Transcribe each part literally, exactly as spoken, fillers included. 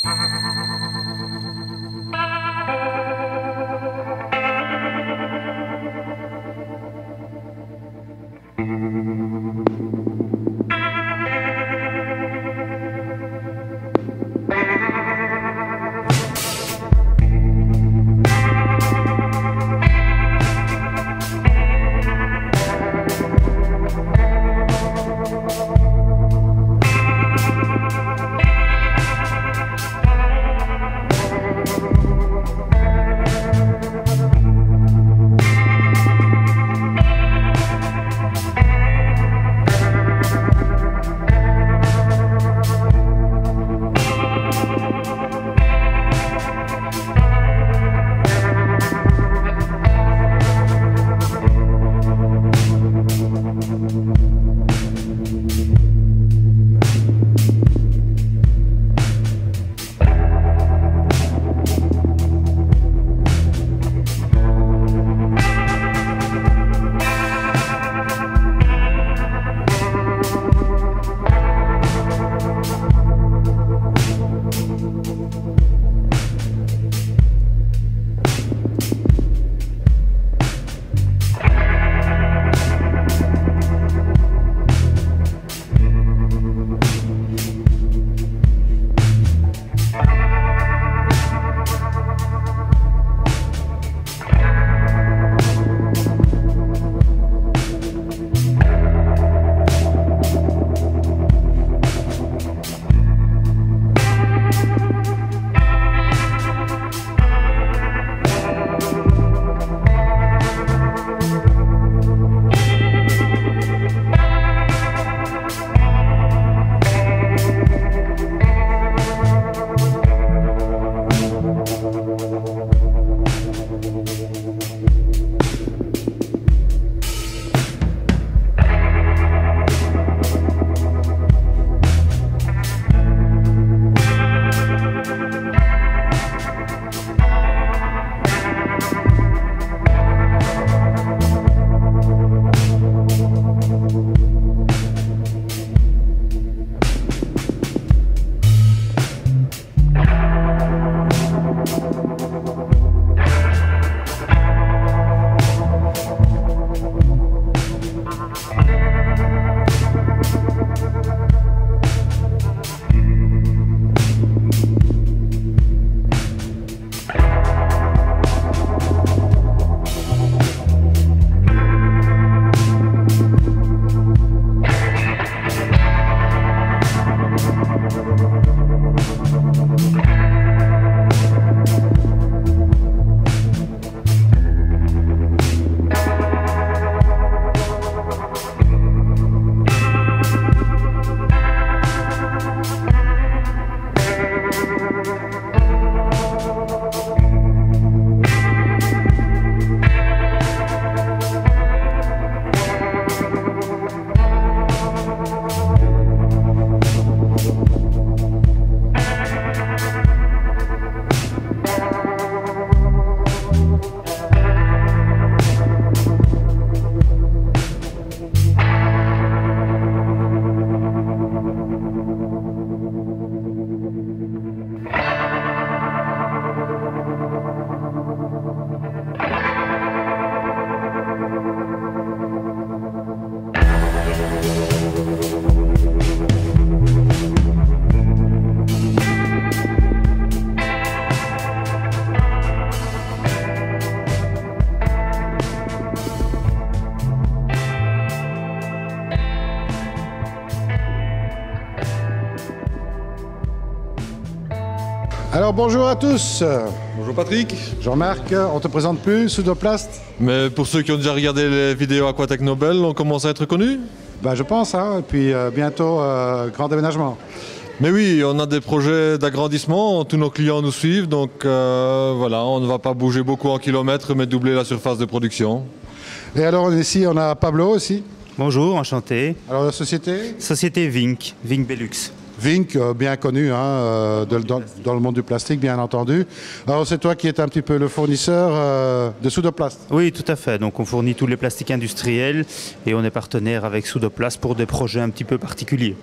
Alors bonjour à tous. Bonjour Patrick. Jean-Marc, on te présente plus, Soudoplast? Mais pour ceux qui ont déjà regardé les vidéos Aquatech Nobel, on commence à être connus? Ben, je pense, hein, et puis euh, bientôt, euh, grand déménagement. Mais oui, on a des projets d'agrandissement, tous nos clients nous suivent, donc euh, voilà, on ne va pas bouger beaucoup en kilomètres, mais doubler la surface de production. Et alors ici, on a Pablo aussi. Bonjour, enchanté. Alors la société? Société Vink, Vink Belux. Vink, euh, bien connu hein, euh, de, dans, dans le monde du plastique, bien entendu. Alors c'est toi qui es un petit peu le fournisseur euh, de Soudoplast? Oui, tout à fait. Donc on fournit tous les plastiques industriels et on est partenaire avec Soudoplast pour des projets un petit peu particuliers.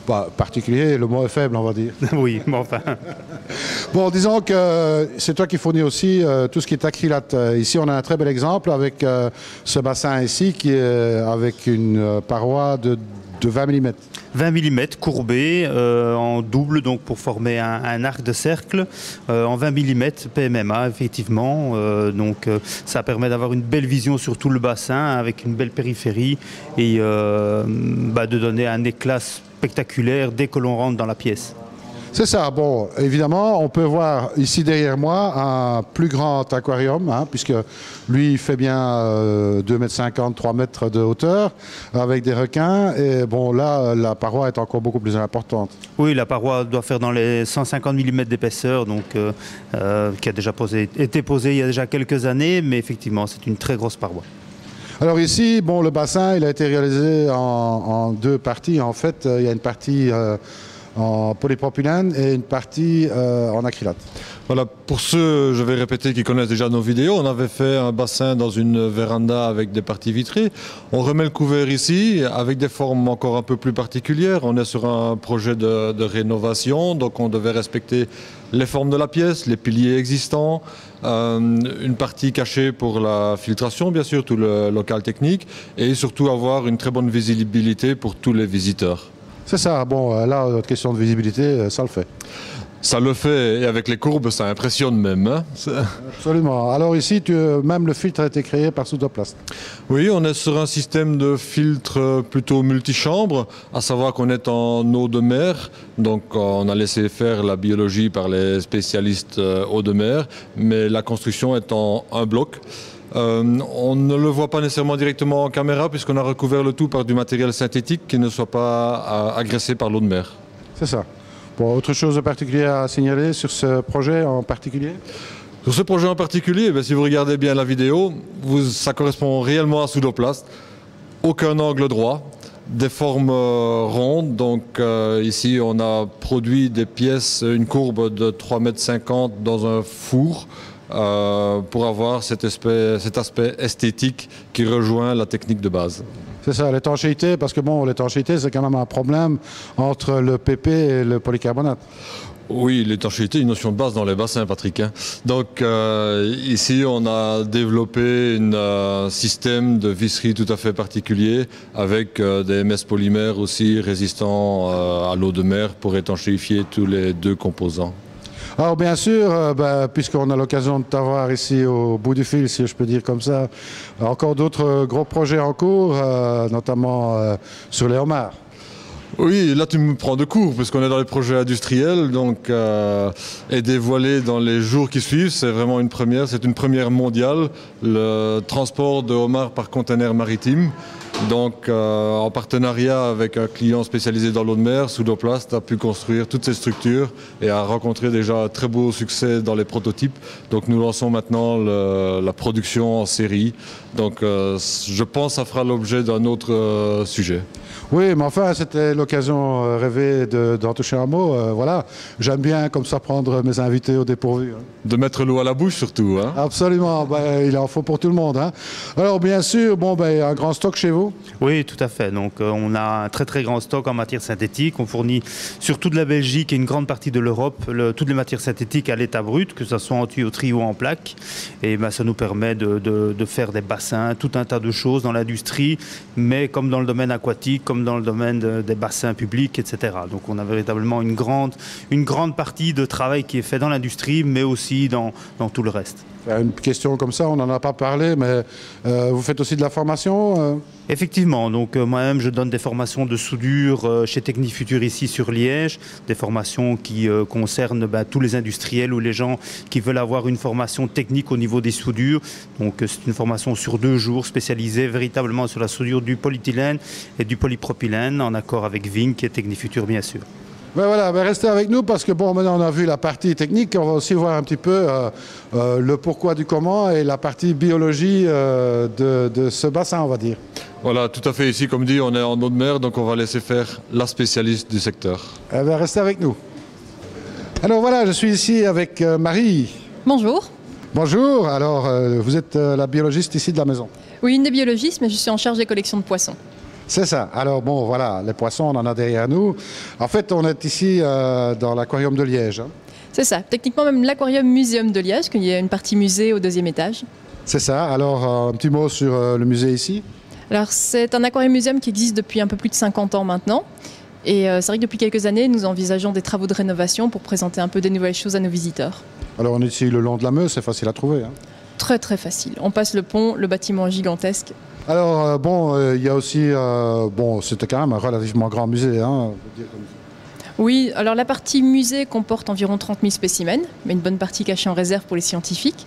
Bah, particulier, le mot est faible, on va dire. Oui, mais enfin. Bon, disons que c'est toi qui fournis aussi euh, tout ce qui est acrylate. Euh, ici, on a un très bel exemple avec euh, ce bassin ici qui est avec une euh, paroi de, de vingt millimètres. vingt millimètres courbé euh, en double donc pour former un, un arc de cercle euh, en vingt millimètres P M M A effectivement. Euh, donc euh, ça permet d'avoir une belle vision sur tout le bassin avec une belle périphérie et euh, bah, de donner un éclat spectaculaire dès que l'on rentre dans la pièce. C'est ça. Bon, évidemment, on peut voir ici derrière moi un plus grand aquarium, hein, puisque lui, il fait bien euh, deux mètres cinquante, trois mètres de hauteur, avec des requins. Et bon, là, la paroi est encore beaucoup plus importante. Oui, la paroi doit faire dans les cent cinquante millimètres d'épaisseur, donc euh, euh, qui a déjà posé, été posée il y a déjà quelques années, mais effectivement, c'est une très grosse paroi. Alors ici, bon, le bassin, il a été réalisé en, en deux parties. En fait, il y a une partie euh, en polypropylène et une partie euh, en acrylate. Voilà, pour ceux, je vais répéter, qui connaissent déjà nos vidéos, on avait fait un bassin dans une véranda avec des parties vitrées. On remet le couvert ici avec des formes encore un peu plus particulières. On est sur un projet de, de rénovation, donc on devait respecter les formes de la pièce, les piliers existants, euh, une partie cachée pour la filtration, bien sûr, tout le local technique, et surtout avoir une très bonne visibilité pour tous les visiteurs. C'est ça. Bon, là, notre question de visibilité, ça le fait. Ça le fait, et avec les courbes, ça impressionne même. Hein. Absolument. Alors ici, tu, même le filtre a été créé par Soudoplast. Oui, on est sur un système de filtre plutôt multichambre, à savoir qu'on est en eau de mer. Donc on a laissé faire la biologie par les spécialistes eau de mer, mais la construction est en un bloc. Euh, on ne le voit pas nécessairement directement en caméra puisqu'on a recouvert le tout par du matériel synthétique qui ne soit pas agressé par l'eau de mer. C'est ça. Bon, autre chose de particulier à signaler sur ce projet en particulier? Sur ce projet en particulier, ben, si vous regardez bien la vidéo, vous, ça correspond réellement à Soudoplast. Aucun angle droit, des formes euh, rondes. Donc euh, ici, on a produit des pièces, une courbe de trois mètres cinquante dans un four. Euh, pour avoir cet aspect, cet aspect esthétique qui rejoint la technique de base. C'est ça, l'étanchéité, parce que bon, l'étanchéité, c'est quand même un problème entre le P P et le polycarbonate. Oui, l'étanchéité est une notion de base dans les bassins, Patrick. Hein. Donc euh, ici, on a développé un euh, système de visserie tout à fait particulier avec euh, des M S polymères aussi résistants euh, à l'eau de mer pour étanchéifier tous les deux composants. Alors bien sûr, euh, bah, puisqu'on a l'occasion de t'avoir ici au bout du fil, si je peux dire comme ça, encore d'autres gros projets en cours, euh, notamment euh, sur les homards. Oui, là tu me prends de court, puisqu'on est dans les projets industriels, donc euh, et dévoilé dans les jours qui suivent, c'est vraiment une première, c'est une première mondiale, le transport de homards par conteneur maritime. Donc, euh, en partenariat avec un client spécialisé dans l'eau de mer, Soudoplast a pu construire toutes ces structures et a rencontré déjà un très beau succès dans les prototypes. Donc, nous lançons maintenant le, la production en série. Donc, euh, je pense que ça fera l'objet d'un autre euh, sujet. Oui, mais enfin, c'était l'occasion euh, rêvée d'en toucher un mot. Euh, voilà, j'aime bien comme ça prendre mes invités au dépourvu. Hein. De mettre l'eau à la bouche surtout. Hein. Absolument, ben, il en faut pour tout le monde. Hein. Alors, bien sûr, bon, ben, un grand stock chez vous? Oui, tout à fait. Donc, euh, on a un très très grand stock en matière synthétique. On fournit sur toute la Belgique et une grande partie de l'Europe le, toutes les matières synthétiques à l'état brut, que ce soit en tuyauterie ou en plaque. Et ben, ça nous permet de, de, de faire des bassins, tout un tas de choses dans l'industrie, mais comme dans le domaine aquatique, comme dans le domaine de, des bassins publics, et cetera. Donc, on a véritablement une grande, une grande partie de travail qui est fait dans l'industrie, mais aussi dans, dans tout le reste. Une question comme ça, on n'en a pas parlé, mais euh, vous faites aussi de la formation euh... Effectivement, donc euh, moi-même je donne des formations de soudure euh, chez Technifutur ici sur Liège, des formations qui euh, concernent bah, tous les industriels ou les gens qui veulent avoir une formation technique au niveau des soudures. Donc euh, c'est une formation sur deux jours spécialisée véritablement sur la soudure du polyéthylène et du polypropylène en accord avec Vink et Technifutur bien sûr. Ben voilà, ben restez avec nous parce que bon, maintenant on a vu la partie technique, on va aussi voir un petit peu euh, euh, le pourquoi du comment et la partie biologie euh, de, de ce bassin, on va dire. Voilà, tout à fait. Ici, comme dit, on est en eau de mer, donc on va laisser faire la spécialiste du secteur. Eh ben, restez avec nous. Alors voilà, je suis ici avec euh, Marie. Bonjour. Bonjour, alors euh, vous êtes euh, la biologiste ici de la maison. Oui, une des biologistes, mais je suis en charge des collections de poissons. C'est ça. Alors bon, voilà, les poissons, on en a derrière nous. En fait, on est ici euh, dans l'aquarium de Liège. Hein. C'est ça. Techniquement, même l'aquarium muséum de Liège, qu'il y a une partie musée au deuxième étage. C'est ça. Alors, euh, un petit mot sur euh, le musée ici. Alors, c'est un aquarium muséum qui existe depuis un peu plus de cinquante ans maintenant. Et euh, c'est vrai que depuis quelques années, nous envisageons des travaux de rénovation pour présenter un peu des nouvelles choses à nos visiteurs. Alors, on est ici le long de la Meuse, c'est facile à trouver. Hein. Très très facile. On passe le pont, le bâtiment est gigantesque. Alors, euh, bon, il euh, y a aussi, euh, bon, c'était quand même un relativement grand musée, hein, on peut dire comme ça. Oui, alors la partie musée comporte environ trente mille spécimens, mais une bonne partie cachée en réserve pour les scientifiques.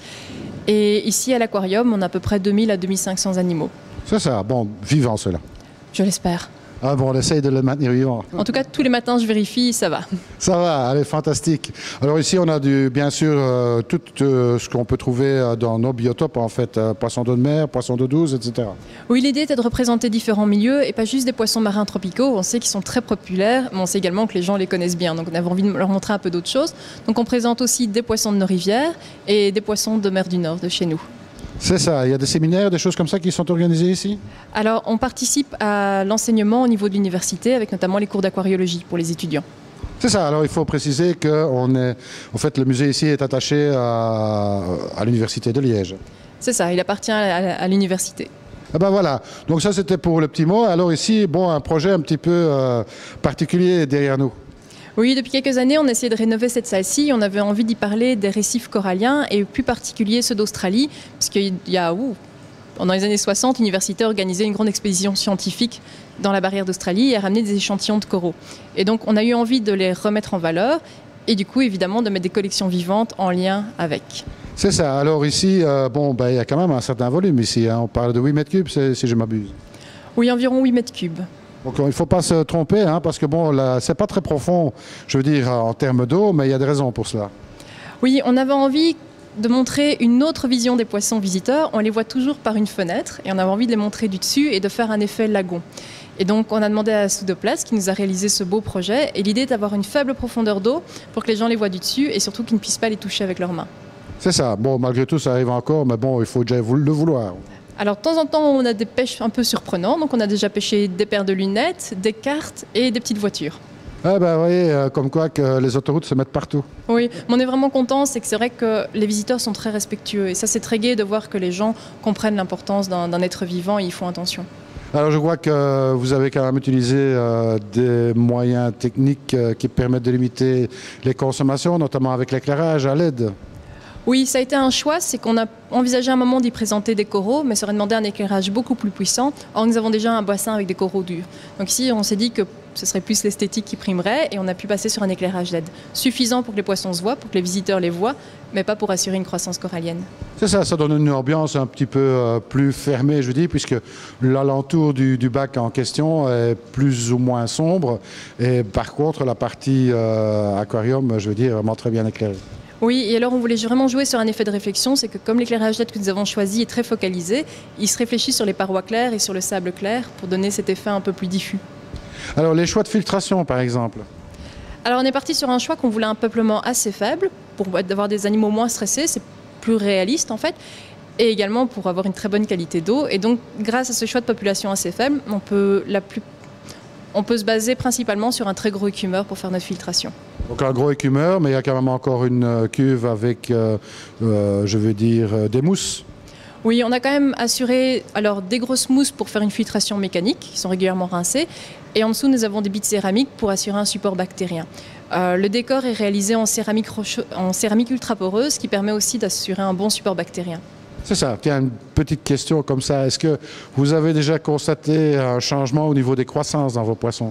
Et ici, à l'aquarium, on a à peu près deux mille à deux mille cinq cents animaux. C'est ça, bon, vivant ceux-là. Je l'espère. Ah bon, on essaye de le maintenir vivant. En tout cas, tous les matins, je vérifie, ça va. Ça va, allez, fantastique. Alors ici, on a du, bien sûr euh, tout euh, ce qu'on peut trouver dans nos biotopes, en fait, euh, poissons d'eau de mer, poissons d'eau douce, et cetera. Oui, l'idée était de représenter différents milieux et pas juste des poissons marins tropicaux. On sait qu'ils sont très populaires, mais on sait également que les gens les connaissent bien. Donc on avait envie de leur montrer un peu d'autres choses. Donc on présente aussi des poissons de nos rivières et des poissons de mer du Nord, de chez nous. C'est ça, il y a des séminaires, des choses comme ça qui sont organisées ici? Alors, on participe à l'enseignement au niveau de l'université, avec notamment les cours d'aquariologie pour les étudiants. C'est ça, alors il faut préciser que on est, en fait, le musée ici est attaché à, à l'université de Liège. C'est ça, il appartient à, à l'université. Ah ben voilà, donc ça c'était pour le petit mot. Alors ici, bon, un projet un petit peu euh, particulier derrière nous. Oui, depuis quelques années, on a essayé de rénover cette salle-ci. On avait envie d'y parler des récifs coralliens et plus particulier ceux d'Australie, parce qu'il y a, ouh, pendant les années soixante, l'université a organisé une grande expédition scientifique dans la barrière d'Australie et a ramené des échantillons de coraux. Et donc, on a eu envie de les remettre en valeur et du coup, évidemment, de mettre des collections vivantes en lien avec. C'est ça. Alors ici, euh, bon, ben, il y a quand même un certain volume ici. Hein. On parle de huit mètres cubes, si je m'abuse. Oui, environ huit mètres cubes. Donc il ne faut pas se tromper, hein, parce que bon, ce n'est pas très profond, je veux dire, en termes d'eau, mais il y a des raisons pour cela. Oui, on avait envie de montrer une autre vision des poissons visiteurs. On les voit toujours par une fenêtre et on avait envie de les montrer du dessus et de faire un effet lagon. Et donc on a demandé à Soudoplast qui nous a réalisé ce beau projet. Et l'idée est d'avoir une faible profondeur d'eau pour que les gens les voient du dessus et surtout qu'ils ne puissent pas les toucher avec leurs mains. C'est ça. Bon, malgré tout, ça arrive encore, mais bon, il faut déjà le vouloir. Alors de temps en temps, on a des pêches un peu surprenantes. Donc on a déjà pêché des paires de lunettes, des cartes et des petites voitures. Ah ben, vous voyez, euh, comme quoi que les autoroutes se mettent partout. Oui, mais on est vraiment content, c'est que c'est vrai que les visiteurs sont très respectueux. Et ça, c'est très gai de voir que les gens comprennent l'importance d'un d'un être vivant et ils font attention. Alors je vois que vous avez quand même utilisé euh, des moyens techniques euh, qui permettent de limiter les consommations, notamment avec l'éclairage à L E D. Oui, ça a été un choix, c'est qu'on a envisagé un moment d'y présenter des coraux, mais ça aurait demandé un éclairage beaucoup plus puissant. Or, nous avons déjà un bassin avec des coraux durs. Donc ici, on s'est dit que ce serait plus l'esthétique qui primerait et on a pu passer sur un éclairage L E D. Suffisant pour que les poissons se voient, pour que les visiteurs les voient, mais pas pour assurer une croissance corallienne. C'est ça, ça donne une ambiance un petit peu euh, plus fermée, je dis, puisque l'alentour du, du bac en question est plus ou moins sombre. Et par contre, la partie euh, aquarium, je veux dire, est vraiment très bien éclairée. Oui, et alors on voulait vraiment jouer sur un effet de réflexion, c'est que comme l'éclairage L E D que nous avons choisi est très focalisé, il se réfléchit sur les parois claires et sur le sable clair pour donner cet effet un peu plus diffus. Alors les choix de filtration par exemple? Alors on est parti sur un choix qu'on voulait un peuplement assez faible, pour avoir des animaux moins stressés, c'est plus réaliste en fait, et également pour avoir une très bonne qualité d'eau. Et donc grâce à ce choix de population assez faible, on peut, la plus... on peut se baser principalement sur un très gros écumeur pour faire notre filtration. Donc un gros écumeur, mais il y a quand même encore une cuve avec, euh, euh, je veux dire, euh, des mousses. Oui, on a quand même assuré alors, des grosses mousses pour faire une filtration mécanique, qui sont régulièrement rincées. Et en dessous, nous avons des billes de céramique pour assurer un support bactérien. Euh, le décor est réalisé en céramique, en céramique ultra poreuse, qui permet aussi d'assurer un bon support bactérien. C'est ça. Tiens, une petite question comme ça. Est-ce que vous avez déjà constaté un changement au niveau des croissances dans vos poissons?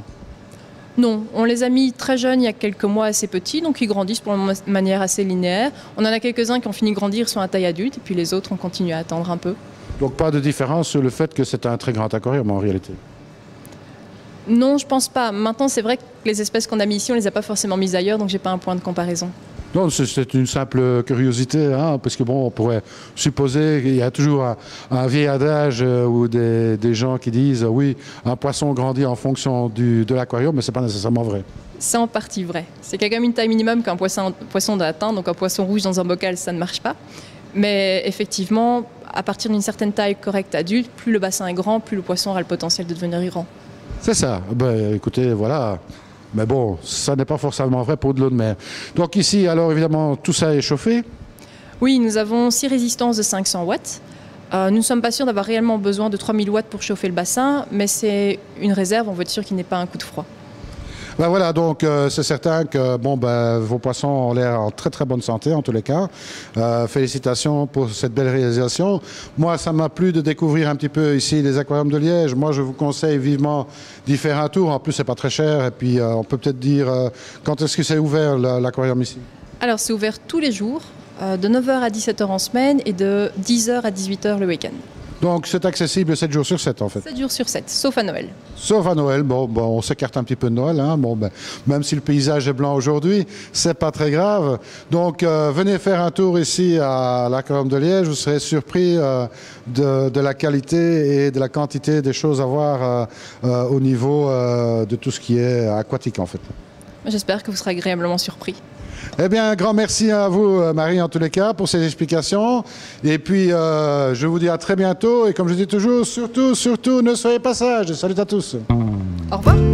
Non, on les a mis très jeunes il y a quelques mois, assez petits, donc ils grandissent pour une manière assez linéaire. On en a quelques-uns qui ont fini de grandir, sont à taille adulte, et puis les autres, on continue à attendre un peu. Donc pas de différence sur le fait que c'est un très grand aquarium en réalité? Non, je pense pas. Maintenant, c'est vrai que les espèces qu'on a mis ici, on les a pas forcément mises ailleurs, donc j'ai pas un point de comparaison. Non, c'est une simple curiosité, hein, parce que bon, on pourrait supposer qu'il y a toujours un, un vieil adage euh, ou des, des gens qui disent euh, oui, un poisson grandit en fonction du, de l'aquarium, mais c'est pas nécessairement vrai. C'est en partie vrai. C'est qu'il y a quand même une taille minimum qu'un poisson, poisson doit atteindre, donc un poisson rouge dans un bocal, ça ne marche pas. Mais effectivement, à partir d'une certaine taille correcte adulte, plus le bassin est grand, plus le poisson aura le potentiel de devenir grand. C'est ça. Ben, écoutez, voilà. Mais bon, ça n'est pas forcément vrai pour de l'eau de mer. Donc ici, alors évidemment, tout ça est chauffé. Oui, nous avons six résistances de cinq cents watts. Euh, nous ne sommes pas sûrs d'avoir réellement besoin de trois mille watts pour chauffer le bassin, mais c'est une réserve, on veut être sûr qu'il n'y ait pas un coup de froid. Ben voilà, donc euh, c'est certain que bon, ben, vos poissons ont l'air en très très bonne santé en tous les cas. Euh, félicitations pour cette belle réalisation. Moi, ça m'a plu de découvrir un petit peu ici les aquariums de Liège. Moi, je vous conseille vivement d'y faire un tour. En plus, c'est pas très cher. Et puis, euh, on peut peut-être dire euh, quand est-ce que c'est ouvert l'aquarium ici? Alors, c'est ouvert tous les jours, euh, de neuf heures à dix-sept heures en semaine et de dix heures à dix-huit heures le week-end. Donc c'est accessible sept jours sur sept en fait. sept jours sur sept, sauf à Noël. Sauf à Noël, bon, bon on s'écarte un petit peu de Noël, hein. Bon, ben, même si le paysage est blanc aujourd'hui, c'est pas très grave. Donc euh, venez faire un tour ici à l'Aquarium de Liège, vous serez surpris euh, de, de la qualité et de la quantité des choses à voir euh, euh, au niveau euh, de tout ce qui est aquatique en fait. J'espère que vous serez agréablement surpris. Eh bien, un grand merci à vous, Marie, en tous les cas, pour ces explications. Et puis, euh, je vous dis à très bientôt. Et comme je dis toujours, surtout, surtout, ne soyez pas sages. Salut à tous. Au revoir.